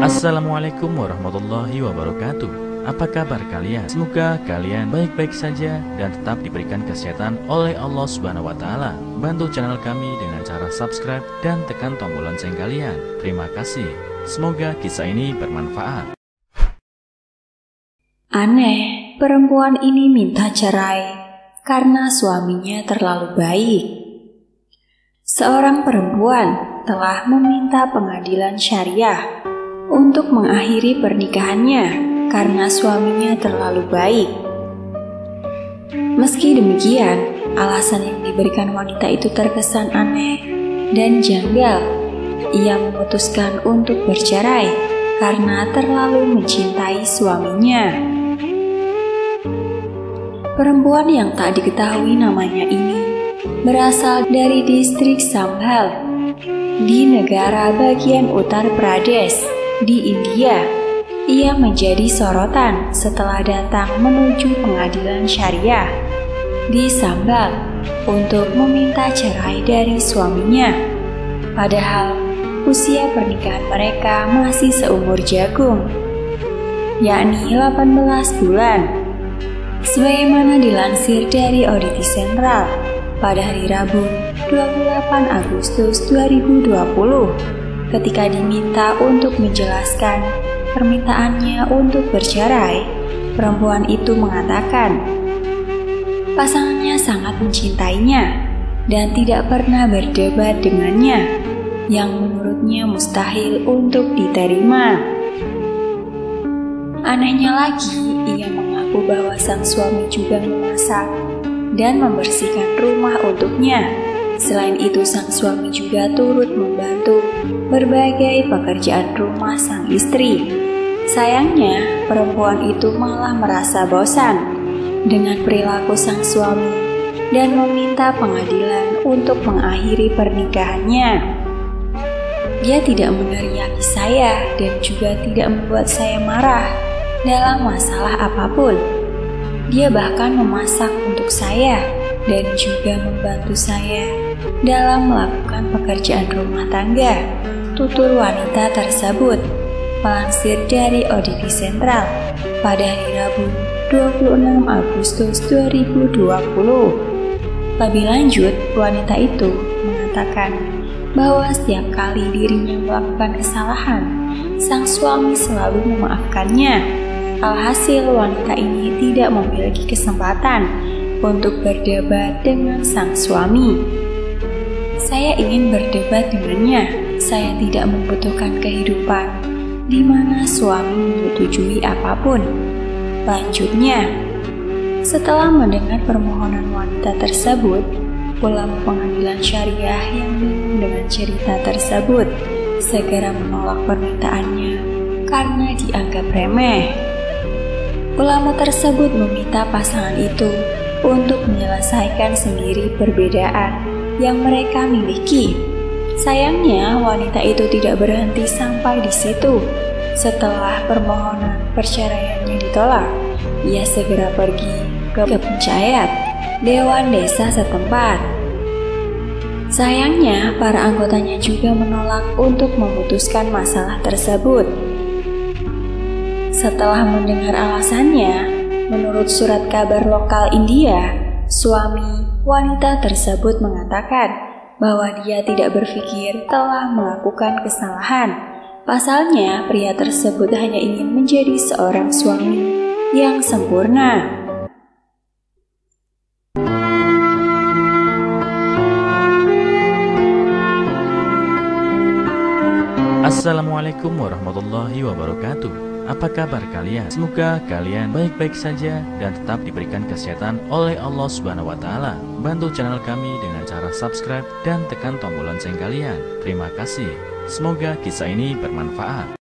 Assalamualaikum warahmatullahi wabarakatuh. Apa kabar kalian? Semoga kalian baik-baik saja dan tetap diberikan kesehatan oleh Allah Subhanahu wa Ta'ala. Bantu channel kami dengan cara subscribe dan tekan tombol lonceng kalian. Terima kasih. Semoga kisah ini bermanfaat. Aneh, perempuan ini minta cerai karena suaminya terlalu baik. Seorang perempuan telah meminta pengadilan syariah untuk mengakhiri pernikahannya karena suaminya terlalu baik. Meski demikian, alasan yang diberikan wanita itu terkesan aneh dan janggal. Ia memutuskan untuk bercerai karena terlalu mencintai suaminya. Perempuan yang tak diketahui namanya ini berasal dari distrik Sambhal di negara bagian Uttar Pradesh di India. Ia menjadi sorotan setelah datang menuju pengadilan syariah di Sambhal untuk meminta cerai dari suaminya. Padahal usia pernikahan mereka masih seumur jagung, yakni 18 bulan. Sebagaimana dilansir dari Auditi Sentral pada hari Rabu 28 Agustus 2020, ketika diminta untuk menjelaskan permintaannya untuk bercerai, perempuan itu mengatakan pasangannya sangat mencintainya dan tidak pernah berdebat dengannya, yang menurutnya mustahil untuk diterima. Anehnya lagi, ia mengaku bahwa sang suami juga memasak dan membersihkan rumah untuknya. Selain itu, sang suami juga turut membantu berbagai pekerjaan rumah sang istri. Sayangnya, perempuan itu malah merasa bosan dengan perilaku sang suami dan meminta pengadilan untuk mengakhiri pernikahannya. Dia tidak meneriaki saya dan juga tidak membuat saya marah dalam masalah apapun. Dia bahkan memasak untuk saya dan juga membantu saya dalam melakukan pekerjaan rumah tangga, tutur wanita tersebut, melansir dari Auditi Sentral pada hari Rabu 26 Agustus 2020. Lebih lanjut, wanita itu mengatakan bahwa setiap kali dirinya melakukan kesalahan, sang suami selalu memaafkannya. Alhasil, wanita ini tidak memiliki kesempatan untuk berdebat dengan sang suami. Saya ingin berdebat dengannya. Saya tidak membutuhkan kehidupan di mana suami menyetujui apapun. Lanjutnya, setelah mendengar permohonan wanita tersebut, ulama pengadilan syariah yang bingung dengan cerita tersebut segera menolak permintaannya karena dianggap remeh. Ulama tersebut meminta pasangan itu untuk menyelesaikan sendiri perbedaan yang mereka miliki. Sayangnya, wanita itu tidak berhenti sampai di situ. Setelah permohonan perceraiannya ditolak, ia segera pergi ke pencahat Dewan Desa setempat. Sayangnya, para anggotanya juga menolak untuk memutuskan masalah tersebut. Setelah mendengar alasannya, menurut surat kabar lokal India, suami wanita tersebut mengatakan bahwa dia tidak berpikir telah melakukan kesalahan. Pasalnya, pria tersebut hanya ingin menjadi seorang suami yang sempurna. Assalamualaikum warahmatullahi wabarakatuh. Apa kabar kalian? Semoga kalian baik-baik saja dan tetap diberikan kesehatan oleh Allah Subhanahu wa Ta'ala. Bantu channel kami dengan cara subscribe dan tekan tombol lonceng kalian. Terima kasih. Semoga kisah ini bermanfaat.